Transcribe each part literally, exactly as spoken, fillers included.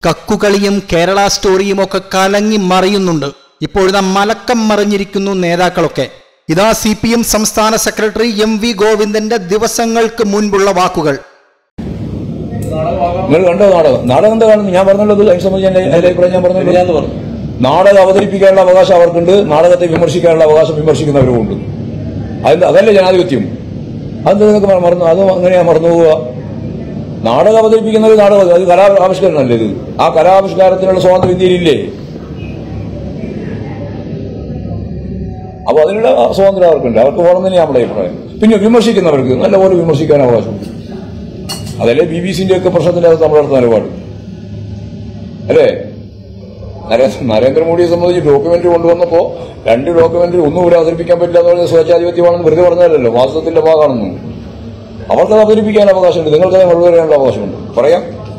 കക്കുകളിയും കേരള സ്റ്റോറിയും ഒക്കെ കലങ്ങി മറിയുന്നുണ്ട്. ഇപ്പോഴത്തെ മലക്കം മറിഞ്ഞിരിക്കുന്നു നേതാക്കളൊക്കെ. ഇതാ സി പി എം സംസ്ഥാന സെക്രട്ടറി എം വി ഗോവിന്ദന്റെ ദിവസങ്ങൾക്ക് മുൻപുള്ള വാക്കുകൾ. നിങ്ങൾ കണ്ടോ നാടകം? നാടകം എന്താ കാണുന്നത്? ഞാൻ പറഞ്ഞുള്ളത് അതിനെ സംബന്ധിച്ച് എന്റെ അഭിപ്രായം ഞാൻ പറഞ്ഞു. നാടകം അവതരിപ്പിക്കാനുള്ള അവകാശം അവർക്കുണ്ട്, നാടകത്തെ വിമർശിക്കാനുള്ള അവകാശം വിമർശിക്കുന്നവരുമുണ്ട്. അത് അതല്ലേ ജനാധിപത്യം? അതെന്താ നിങ്ങൾക്ക് മറന്നു? അതും അങ്ങനെയാ മറന്നു പോവുക. നാടകം അവതരിപ്പിക്കുന്ന ഒരു നാടകം അത് കലാ ആവിഷ്കാരമല്ലേ? ഇത് ആ കലാവിഷ്കാരത്തിനുള്ള സ്വാതന്ത്ര്യം ഇന്ത്യയിലില്ലേ? അപ്പൊ അതിനുള്ള സ്വാതന്ത്ര്യം അവർക്കുണ്ട്, അവർക്ക് വേണം തന്നെ നമ്മുടെ അഭിപ്രായം. പിന്നെ വിമർശിക്കുന്നവർക്ക് നല്ലപോലെ വിമർശിക്കാൻ അവകാശമുണ്ട്. അതല്ലേ ബി ബി സിന്റെ ഒക്കെ പ്രശ്നത്തിന്റെ അകത്ത് നമ്മൾ നടത്തുന്ന നിലപാട് അല്ലേ? നരേന്ദ്രമോദിയെ സംബന്ധിച്ച് ഡോക്യുമെന്ററി കൊണ്ടുവന്നപ്പോ രണ്ട് ഡോക്യുമെന്ററി ഒന്നുകൂടെ അവതരിപ്പിക്കാൻ പറ്റില്ല എന്ന് പറഞ്ഞ സ്വേച്ഛാധിപത്യമാണെന്ന് വെറുതെ പറഞ്ഞതല്ലോ, വാസ്തവത്തിന്റെ ഭാഗമാണെന്ന്. അവർക്കത് അവതരിപ്പിക്കാൻ അവകാശമുണ്ട്, നിങ്ങൾക്കത് മറുപടി പറയാനുള്ള അവകാശമുണ്ട്, പറയാം.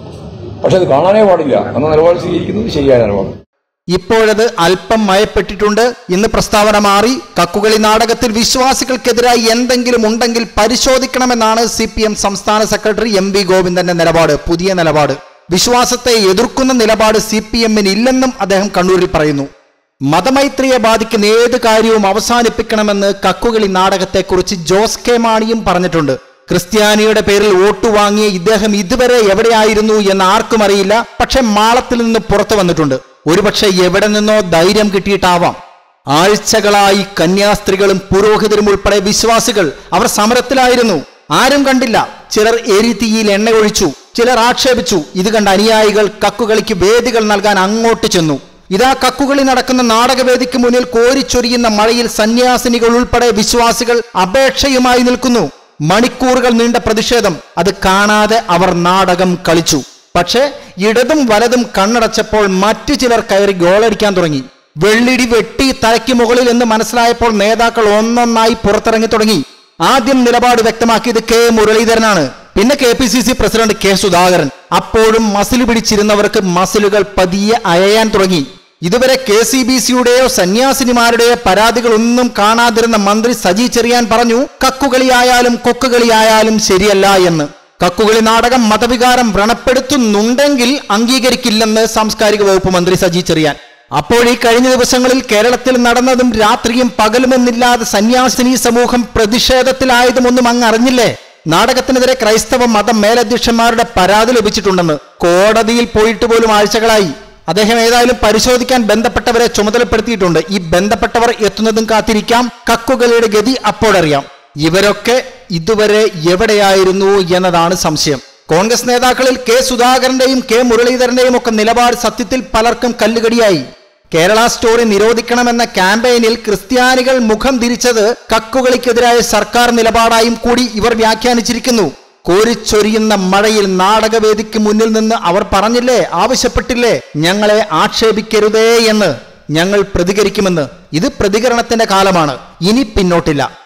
പക്ഷെ അത് കാണാനേ പാടില്ല എന്ന നിലപാട് സ്വീകരിക്കുന്നത് ശരിയായ നിലപാട്. ഇപ്പോഴത് അല്പം മയപ്പെട്ടിട്ടുണ്ട്. ഇന്ന് പ്രസ്താവന മാറി. കക്കുകളി നാടകത്തിൽ വിശ്വാസികൾക്കെതിരായി എന്തെങ്കിലും ഉണ്ടെങ്കിൽ പരിശോധിക്കണമെന്നാണ് സി പി എം സംസ്ഥാന സെക്രട്ടറി എം വി ഗോവിന്ദന്റെ നിലപാട്, പുതിയ നിലപാട്. വിശ്വാസത്തെ എതിർക്കുന്ന നിലപാട് സി പി എമ്മിന് ഇല്ലെന്നും അദ്ദേഹം കണ്ണൂരിൽ പറയുന്നു. മതമൈത്രിയെ ബാധിക്കുന്ന ഏത് കാര്യവും അവസാനിപ്പിക്കണമെന്ന് കക്കുകളി നാടകത്തെക്കുറിച്ച് ജോസ് കെ മാണിയും പറഞ്ഞിട്ടുണ്ട്. ക്രിസ്ത്യാനിയുടെ പേരിൽ വോട്ട് വാങ്ങിയ ഇദ്ദേഹം ഇതുവരെ എവിടെയായിരുന്നു എന്ന് ആർക്കും അറിയില്ല. പക്ഷെ മാളത്തിൽ നിന്ന് പുറത്തു വന്നിട്ടുണ്ട്. ഒരുപക്ഷെ എവിടെ നിന്നോ ധൈര്യം കിട്ടിയിട്ടാവാം. ആഴ്ചകളായി കന്യാസ്ത്രീകളും പുരോഹിതരും ഉൾപ്പെടെ വിശ്വാസികൾ അവർ സമരത്തിലായിരുന്നു. ആരും കണ്ടില്ല. ചിലർ എരിതീയിൽ എണ്ണ ഒഴിച്ചു, ചിലർ ആക്ഷേപിച്ചു. ഇത് കണ്ട അനുയായികൾ കക്കുകളിക്ക് വേദികൾ നൽകാൻ അങ്ങോട്ട് ചെന്നു. ഇതാ കക്കുകളി നടക്കുന്ന നാടകവേദിക്ക് മുന്നിൽ കോരിച്ചൊരിയുന്ന മഴയിൽ സന്യാസിനികൾ ഉൾപ്പെടെ വിശ്വാസികൾ അപേക്ഷയുമായി നിൽക്കുന്നു. മണിക്കൂറുകൾ നീണ്ട പ്രതിഷേധം. അത് കാണാതെ അവർ നാടകം കളിച്ചു. പക്ഷേ ഇടതും വലതും കണ്ണടച്ചപ്പോൾ മറ്റു ചിലർ കയറി ഗോളടിക്കാൻ തുടങ്ങി. വെള്ളിടി വെട്ടി തലയ്ക്ക് മുകളിൽ എന്ന് മനസ്സിലായപ്പോൾ നേതാക്കൾ ഒന്നൊന്നായി പുറത്തിറങ്ങി തുടങ്ങി. ആദ്യം നിലപാട് വ്യക്തമാക്കിയത് കെ മുരളീധരനാണ്, പിന്നെ K P C C president K Sudhakaran. അപ്പോഴും മസിൽ പിടിച്ചിരുന്നവർക്ക് മസിലുകൾ പതിയെ അയയാൻ തുടങ്ങി. ഇതുവരെ കെ സി ബി സിയുടെയോ സന്യാസിനിമാരുടെയോ പരാതികൾ ഒന്നും കാണാതിരുന്ന മന്ത്രി സജി ചെറിയാൻ പറഞ്ഞു, കക്കുകളിയായാലും കൊക്കുകളിയായാലും ശരിയല്ല എന്ന്. കക്കുകളി നാടകം മതവികാരം വ്രണപ്പെടുത്തുന്നുണ്ടെങ്കിൽ അംഗീകരിക്കില്ലെന്ന് സാംസ്കാരിക വകുപ്പ് മന്ത്രി സജി ചെറിയാൻ. അപ്പോൾ ഈ കഴിഞ്ഞ ദിവസങ്ങളിൽ കേരളത്തിൽ നടന്നതും രാത്രിയും പകലുമെന്നില്ലാതെ സന്യാസിനി സമൂഹം പ്രതിഷേധത്തിലായതും ഒന്നും അങ്ങ് അറിഞ്ഞില്ലേ? നാടകത്തിനെതിരെ ക്രൈസ്തവ മത മേലധ്യക്ഷന്മാരുടെ പരാതി ലഭിച്ചിട്ടുണ്ടെന്ന്. കോടതിയിൽ പോയിട്ട് പോലും ആഴ്ചകളായി. അദ്ദേഹം ഏതായാലും പരിശോധിക്കാൻ ബന്ധപ്പെട്ടവരെ ചുമതലപ്പെടുത്തിയിട്ടുണ്ട്. ഈ ബന്ധപ്പെട്ടവർ എത്തുന്നതും കാത്തിരിക്കാം. കക്കുകളിയുടെ ഗതി അപ്പോഴറിയാം. ഇവരൊക്കെ ഇതുവരെ എവിടെയായിരുന്നു എന്നതാണ് സംശയം. കോൺഗ്രസ് നേതാക്കളിൽ കെ സുധാകരന്റെയും കെ മുരളീധരന്റെയും ഒക്കെ നിലപാട് സത്യത്തിൽ പലർക്കും കല്ലുകടിയായി. കേരള സ്റ്റോറി നിരോധിക്കണമെന്ന ക്യാമ്പയിനിൽ ക്രിസ്ത്യാനികൾ മുഖം തിരിച്ചത് കക്കുകളിക്കെതിരായ സർക്കാർ നിലപാടായും കൂടി ഇവർ വ്യാഖ്യാനിച്ചിരിക്കുന്നു. കോരിച്ചൊരിയുന്ന മഴയിൽ നാടകവേദിക്ക് മുന്നിൽ നിന്ന് അവർ പറഞ്ഞില്ലേ, ആവശ്യപ്പെട്ടില്ലേ, ഞങ്ങളെ ആക്ഷേപിക്കരുതേ എന്ന്. ഞങ്ങൾ പ്രതികരിക്കുമെന്ന്. ഇത് പ്രതികരണത്തിന്റെ കാലമാണ്, ഇനി പിന്നോട്ടില്ല.